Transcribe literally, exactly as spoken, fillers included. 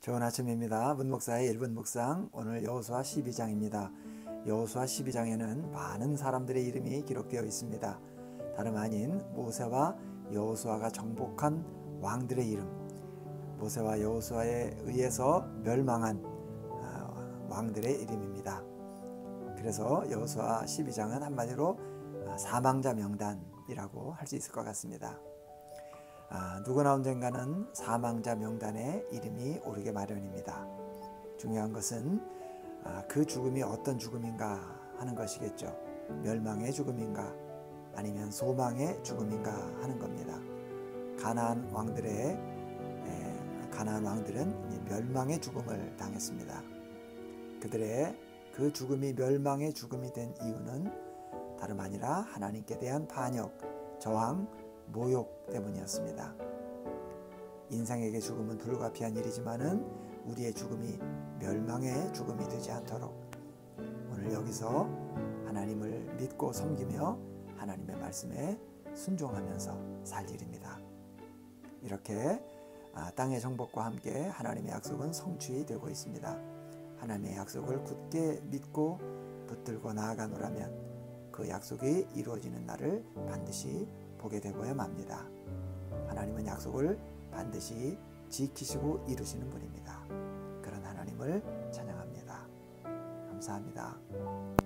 좋은 아침입니다. 문목사의 일 분 묵상, 오늘 여호수아 십이 장입니다. 여호수아 십이 장에는 많은 사람들의 이름이 기록되어 있습니다. 다름 아닌 모세와 여호수아가 정복한 왕들의 이름, 모세와 여호수아에 의해서 멸망한 왕들의 이름입니다. 그래서 여호수아 십이 장은 한마디로 사망자 명단이라고 할 수 있을 것 같습니다. 아, 누구나 언젠가는 사망자 명단에 이름이 오르게 마련입니다. 중요한 것은 아, 그 죽음이 어떤 죽음인가 하는 것이겠죠. 멸망의 죽음인가 아니면 소망의 죽음인가 하는 겁니다. 가나안 왕들의 에, 가나안 왕들은 멸망의 죽음을 당했습니다. 그들의 그 죽음이 멸망의 죽음이 된 이유는 다름 아니라 하나님께 대한 반역, 저항, 모욕 때문이었습니다. 인생에게 죽음은 불가피한 일이지만은 우리의 죽음이 멸망의 죽음이 되지 않도록 오늘 여기서 하나님을 믿고 섬기며 하나님의 말씀에 순종하면서 살 일입니다. 이렇게 땅의 정복과 함께 하나님의 약속은 성취되고 있습니다. 하나님의 약속을 굳게 믿고 붙들고 나아가노라면 그 약속이 이루어지는 날을 반드시 보게 되고야 맙니다. 하나님은 약속을 반드시 지키시고 이루시는 분입니다. 그런 하나님을 찬양합니다. 감사합니다.